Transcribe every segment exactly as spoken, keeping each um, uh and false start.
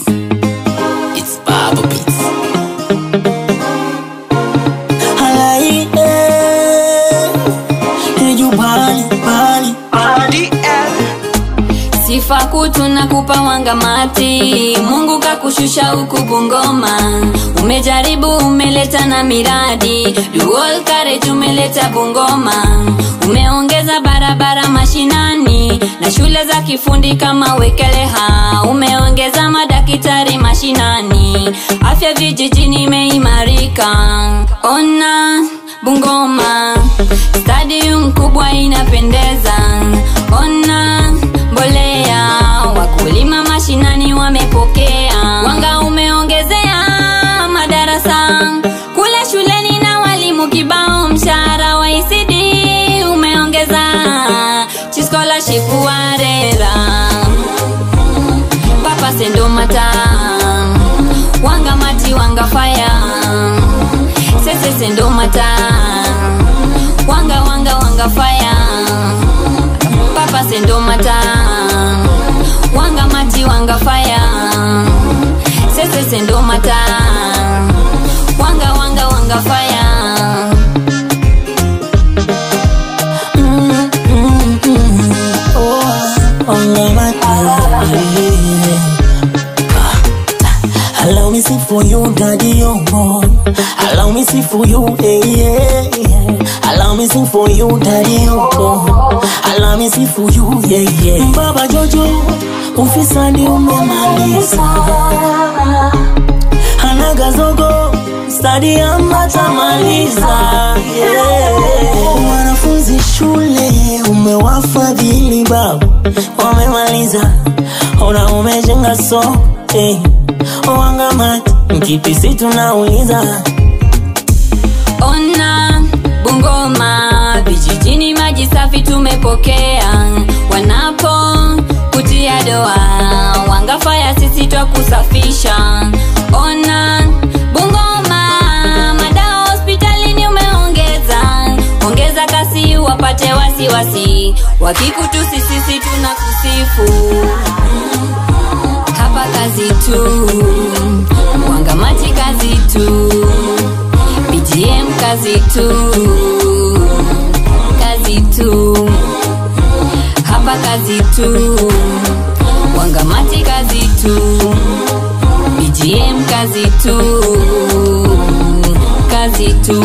It's Baba Beats. Sifa kutu na kupa wangamati, Mungu kakushusha huku Bungoma. Umejaribu umeleta na miradi, dual courage umeleta Bungoma. Umeongeza barabara mashinani, na shule za kifundi kama Wekeleha. Umeongeza madakitari mashinani, afya vijijini imeimarika. Ona Bungoma, stadium kubwa inapendeza. Ona mbolea, wakulima mashinani wamepokea. Wanga umeongezea madarasa kule shuleni na walimu kibao. Mshahara wa E C D umeongeza, chi scholarship warera. Papa sendo mata, wanga mati wanga fire. Sese sendo mata, wanga wanga wanga fire. Papa sendo mata, wanga mati wanga fire. Sese sendo mata, wanga wanga wanga fire. Mm, mm, mm. Oh, wanga mati. Allow me sing for you, daddy, oh boy. Allow me sing for you, eh, yeah, yeah. Allow me sing for you, daddy, oh boy. Allow me sing for you, yeah, yeah. Baba Jojo, ufisadi umemaliza. Hanaga zogo, stadi amatamaliza, yeah. Wanafunzi shule, umewafadhili baba, wamemaliza. Ona umejenga so, eh. Wanga mati, mkipisi tunauliza. Ona Bungoma, vijijini maji safi tumepokea. Wanapo kutia doa, wanga fire sisi twa kusafisha. Ona Bungoma, madawa hospitalini umeongeza. Ongeza kasi wapate wasiwasi, wakikutusi sisi tunakusifu. Hapa kazi tu, wanga mati kazi tu, B G M kazi tu, kazi tu. Hapa kazi tu, wanga mati kazi tu, B G M kazi tu, kazi tu.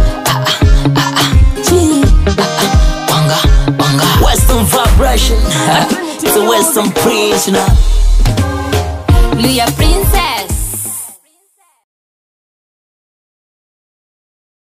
Wanga, wanga. Western vibration. It's a Western preach, you know. Luya